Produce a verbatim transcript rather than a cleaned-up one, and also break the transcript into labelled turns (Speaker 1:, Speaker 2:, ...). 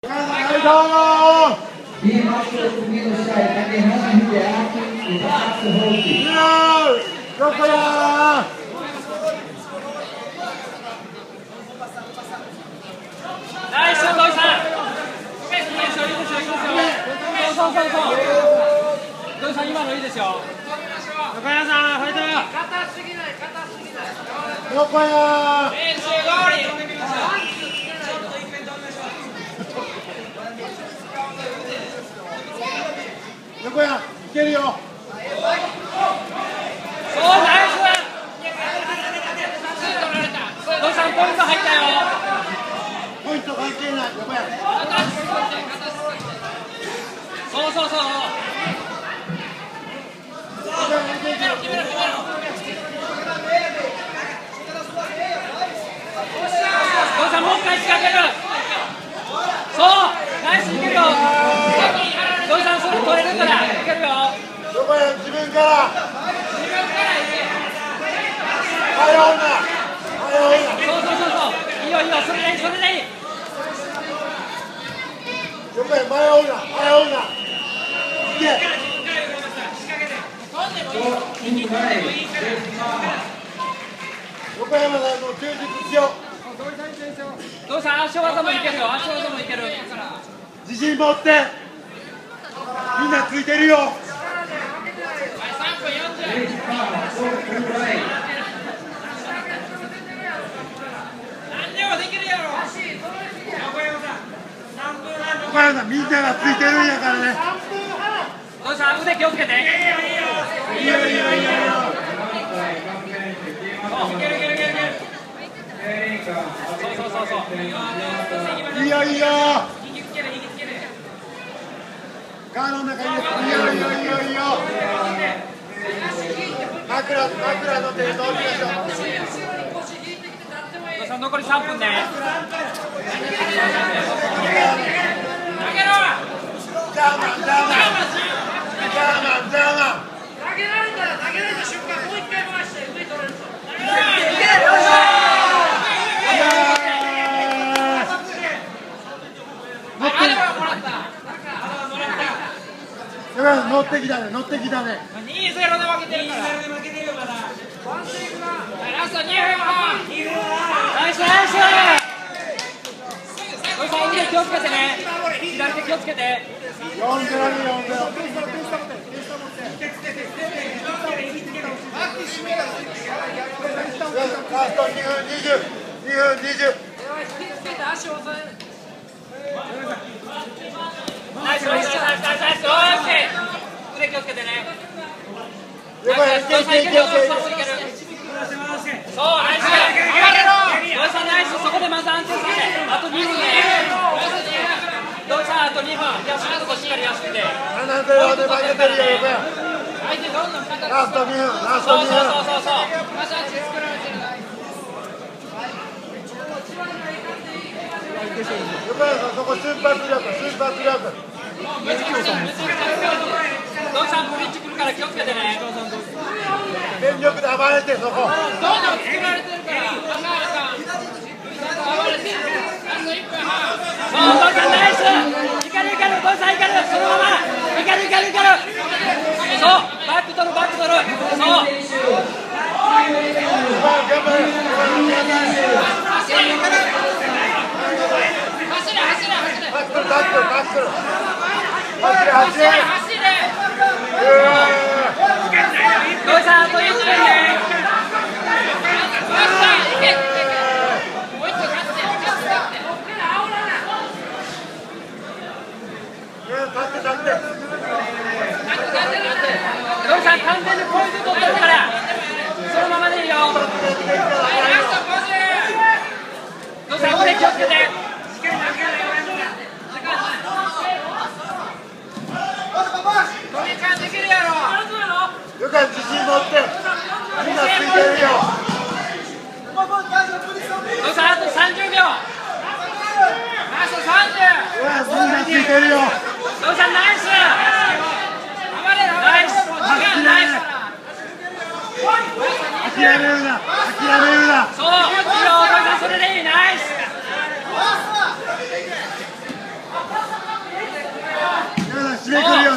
Speaker 1: Die Mannschaft von Widerstein kann die Herren Hütte in der Achse Hoki.
Speaker 2: ナイス、土井さん。いいですよ、いいですよ、いいですよ。そうそうそうそう。土井さん、今のいいですよ。横山さん、ファイト。硬すぎない、硬すぎない。
Speaker 3: 横山。
Speaker 2: 練習通り。
Speaker 3: 横山、いけるよ。
Speaker 2: そう、ナイス。土井さん、ポイント入ったよ。
Speaker 3: ポイント関係ない、横山。
Speaker 2: そうそうそう。決めろ、決めろ。土井さん、もう一回仕掛ける。そう、ナイス、いけるよ。土井さん、それ取れるから、いけるよ。
Speaker 3: 横山、自分から。
Speaker 2: 自分からいけ。
Speaker 3: 迷うな。迷うな。
Speaker 2: そうそうそうそう。いいよいいよ、それでいい、それでいい。
Speaker 3: 横山、迷うな。迷うな。いけ。横山さんの充実しよう。
Speaker 2: 土井さん、足技もいけるよ。足技もいける。
Speaker 3: 自信持って。みんなついてるよ。
Speaker 2: さんぷんよんじゅう。何でもできるやろ。
Speaker 3: 横山さん、みんながついてるんやからね。
Speaker 2: 土井さん、腕気をつけて。いいよいいよいいよいいよ。いけるいけるいけるいける。そうそうそうそう。
Speaker 3: いいよいいよ。
Speaker 2: 引きつける引きつける。
Speaker 3: ガードの中にいいよいいよいいよいいよ。枕枕の手で通りましょう。
Speaker 2: 土井さん、残りさんぷんね。投げろ。
Speaker 3: ジャーマンジャーマンジャーマンジャーマン。
Speaker 2: 投げられたら投げられた瞬間、もう一回回して上取れるぞ。
Speaker 3: 乗ってきたね、乗ってきたね。
Speaker 2: にたいゼロで負けてるから。ラストにふんはん。ナイスナイス。土井さん、腕気をつけてね。左手気をつけて。
Speaker 3: よんゼロによんゼロ。ラストにふんにじゅう。にふんにじゅう。
Speaker 2: 足を押さえる。ナイスナイスナイスナイスナイス。オッケー。腕気をつけてね。
Speaker 3: 横山、いけいけいけいけ。
Speaker 2: そう、ナイス。暴れろ。土井さん、ナイス。そこでまず安定させて。あとにふんね。土井さん、あとにふん。じゃあ、そのとこしっかり休んで。
Speaker 3: ななゼロで負けてるよ、横山。
Speaker 2: 相手どんどん肩。
Speaker 3: ラストにふん、ラストにふん。
Speaker 2: そうそうそうそうそう。まず足作られてる。
Speaker 3: 横山さん、そこ瞬発力、瞬発力。
Speaker 2: 土井さん、ブリッジ来るから気をつけてね。
Speaker 3: 全力で暴れて、そこ。
Speaker 2: どんどん作られてるから。暴れてる。あといっぷんはん。そう、土井さん、ナイス。いけるいける、土井さんいける。そのまま。いけるいけるいける。そう、バック取るバック取る。そう。
Speaker 3: 頑張れ。
Speaker 2: 走れ。走れ走れ走れ。
Speaker 3: バックル、バックル、バックル。走れ、走れ。
Speaker 2: 走れ。土井さん、あといっぷんね。いけ。もう一個勝って、勝って、勝って。
Speaker 3: 立って、立って。
Speaker 2: 土井さん、完全にポイント取ってるから、そのままでいいよ。土井さん、腕気をつけて。
Speaker 3: 横山、自信持って。みんなついてるよ。
Speaker 2: 土井さん、あとさんじゅうびょう。ラストさんじゅう。
Speaker 3: うわ、みんなついてるよ。
Speaker 2: 土井さん、ナイス。ナイス。ナイス。
Speaker 3: 諦めるな、諦めるな。
Speaker 2: そう、いいよ、土井さん、それでいい、ナイス。
Speaker 3: 次来るよ。